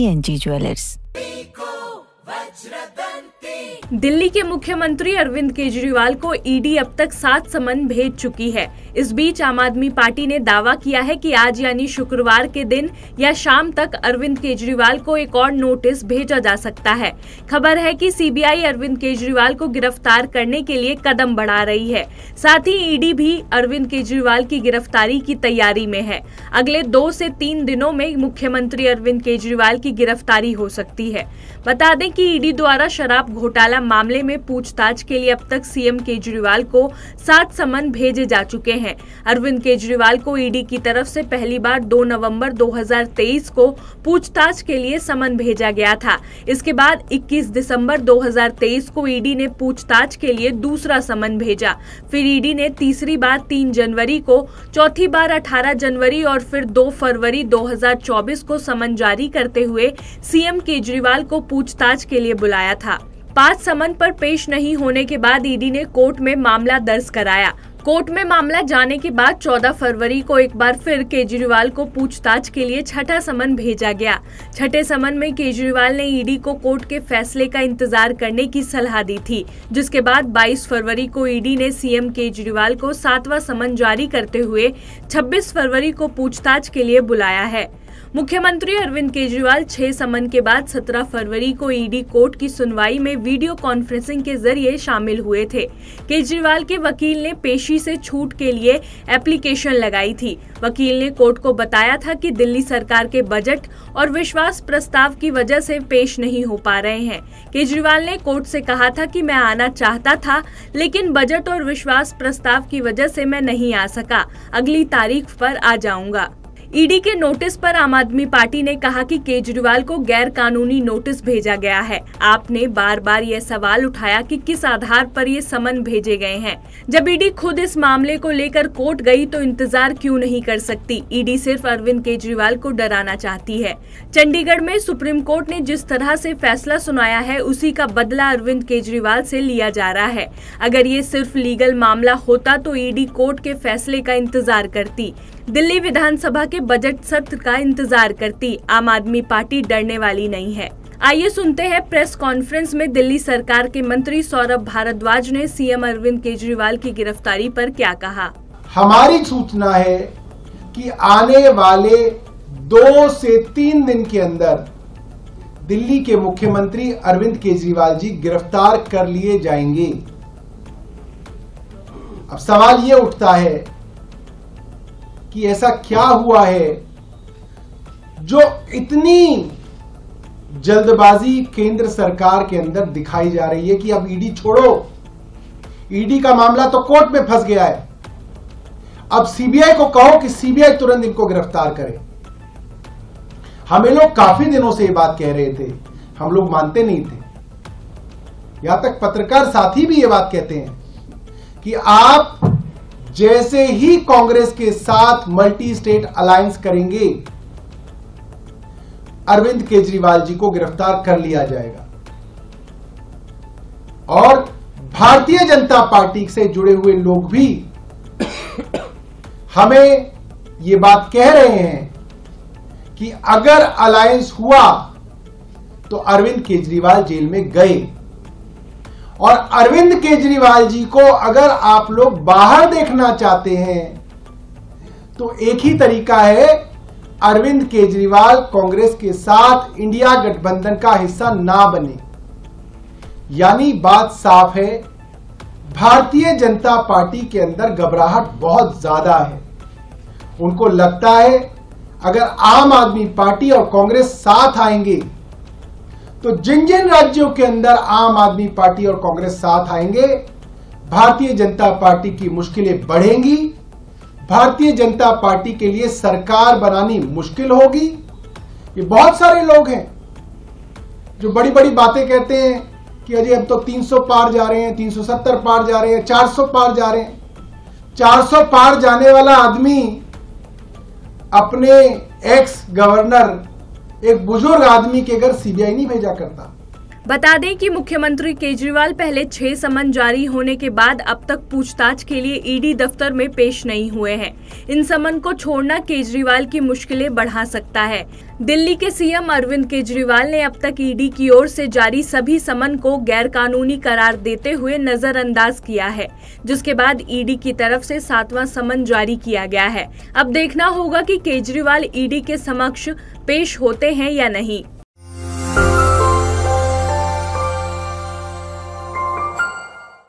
PNG jewellers. Delhi के मुख्यमंत्री अरविंद केजरीवाल को ईडी अब तक 7 समन भेज चुकी है। इस बीच आम आदमी पार्टी ने दावा किया है कि आज यानी शुक्रवार के दिन या शाम तक अरविंद केजरीवाल को एक और नोटिस भेजा जा सकता है। खबर है कि सीबीआई अरविंद केजरीवाल को गिरफ्तार करने के लिए कदम बढ़ा रही है। साथ ही ईडी भी अरविंद केजरीवाल की गिरफ्तारी की तैयारी में है। अगले 2 से 3 दिनों में मुख्यमंत्री अरविंद केजरीवाल की गिरफ्तारी हो सकती है। बता दें कि ईडी द्वारा शराब घोटाला मामले में पूछताछ के लिए अब तक सीएम केजरीवाल को 7 समन भेजे जा चुके हैं। अरविंद केजरीवाल को ईडी की तरफ से पहली बार 2 नवंबर 2023 को पूछताछ के लिए समन भेजा गया था। इसके बाद 21 दिसंबर 2023 को ईडी ने पूछताछ के लिए दूसरा समन भेजा। फिर ईडी ने तीसरी बार 3 जनवरी को, चौथी बार 18 जनवरी और फिर 2 फरवरी 2024 को समन जारी करते हुए सीएम केजरीवाल को पूछताछ के लिए बुलाया था। 5 समन पर पेश नहीं होने के बाद ईडी ने कोर्ट में मामला दर्ज कराया। कोर्ट में मामला जाने के बाद 14 फरवरी को एक बार फिर केजरीवाल को पूछताछ के लिए छठा समन भेजा गया। छठे समन में केजरीवाल ने ईडी को कोर्ट के फैसले का इंतजार करने की सलाह दी थी, जिसके बाद 22 फरवरी को ईडी ने सीएम केजरीवाल को 7वां समन जारी करते हुए 26 फरवरी को पूछताछ के लिए बुलाया है। मुख्यमंत्री अरविंद केजरीवाल 6 समन के बाद 17 फरवरी को ईडी कोर्ट की सुनवाई में वीडियो कॉन्फ्रेंसिंग के जरिए शामिल हुए थे। केजरीवाल के वकील ने पेशी से छूट के लिए एप्लीकेशन लगाई थी। वकील ने कोर्ट को बताया था कि दिल्ली सरकार के बजट और विश्वास प्रस्ताव की वजह से पेश नहीं हो पा रहे हैं। केजरीवाल ने कोर्ट से कहा था कि मैं आना चाहता था, लेकिन बजट और विश्वास प्रस्ताव की वजह से मैं नहीं आ सका। अगली तारीख पर आ जाऊंगा। ईडी के नोटिस पर आम आदमी पार्टी ने कहा कि केजरीवाल को गैर कानूनी नोटिस भेजा गया है। आपने बार बार यह सवाल उठाया कि किस आधार पर ये समन भेजे गए हैं। जब ईडी खुद इस मामले को लेकर कोर्ट गई तो इंतजार क्यों नहीं कर सकती? ईडी सिर्फ अरविंद केजरीवाल को डराना चाहती है। चंडीगढ़ में सुप्रीम कोर्ट ने जिस तरह से फैसला सुनाया है, उसी का बदला अरविंद केजरीवाल से लिया जा रहा है। अगर ये सिर्फ लीगल मामला होता तो ईडी कोर्ट के फैसले का इंतजार करती, दिल्ली विधानसभा के बजट सत्र का इंतजार करती। आम आदमी पार्टी डरने वाली नहीं है। आइए सुनते हैं प्रेस कॉन्फ्रेंस में दिल्ली सरकार के मंत्री सौरभ भारद्वाज ने सीएम अरविंद केजरीवाल की गिरफ्तारी पर क्या कहा। हमारी सूचना है कि आने वाले 2 से 3 दिन के अंदर दिल्ली के मुख्यमंत्री अरविंद केजरीवाल जी गिरफ्तार कर लिए जाएंगे। अब सवाल ये उठता है कि ऐसा क्या हुआ है जो इतनी जल्दबाजी केंद्र सरकार के अंदर दिखाई जा रही है कि अब ईडी छोड़ो, ईडी का मामला तो कोर्ट में फंस गया है, अब सीबीआई को कहो कि सीबीआई तुरंत इनको गिरफ्तार करे। हमें लोग काफी दिनों से ये बात कह रहे थे, हम लोग मानते नहीं थे। यहां तक पत्रकार साथी भी ये बात कहते हैं कि आप जैसे ही कांग्रेस के साथ मल्टी स्टेट अलायंस करेंगे, अरविंद केजरीवाल जी को गिरफ्तार कर लिया जाएगा। और भारतीय जनता पार्टी से जुड़े हुए लोग भी हमें ये बात कह रहे हैं कि अगर अलायंस हुआ तो अरविंद केजरीवाल जेल में गए। और अरविंद केजरीवाल जी को अगर आप लोग बाहर देखना चाहते हैं तो एक ही तरीका है, अरविंद केजरीवाल कांग्रेस के साथ इंडिया गठबंधन का हिस्सा ना बने। यानी बात साफ है, भारतीय जनता पार्टी के अंदर घबराहट बहुत ज्यादा है। उनको लगता है अगर आम आदमी पार्टी और कांग्रेस साथ आएंगे तो जिन जिन राज्यों के अंदर आम आदमी पार्टी और कांग्रेस साथ आएंगे, भारतीय जनता पार्टी की मुश्किलें बढ़ेंगी, भारतीय जनता पार्टी के लिए सरकार बनानी मुश्किल होगी। ये बहुत सारे लोग हैं जो बड़ी बड़ी बातें कहते हैं कि अजय अब तो 300 पार जा रहे हैं, 370 पार जा रहे हैं, 400 पार जा रहे हैं। 400 पार जाने वाला आदमी अपने एक्स गवर्नर, एक बुजुर्ग आदमी के घर सीबीआई नहीं भेजा करता। बता दें कि मुख्यमंत्री केजरीवाल पहले 6 समन जारी होने के बाद अब तक पूछताछ के लिए ईडी दफ्तर में पेश नहीं हुए हैं। इन समन को छोड़ना केजरीवाल की मुश्किलें बढ़ा सकता है। दिल्ली के सीएम अरविंद केजरीवाल ने अब तक ईडी की ओर से जारी सभी समन को गैरकानूनी करार देते हुए नजरअंदाज किया है, जिसके बाद ईडी की तरफ से 7वां समन जारी किया गया है। अब देखना होगा कि केजरीवाल ईडी के समक्ष पेश होते हैं या नहीं।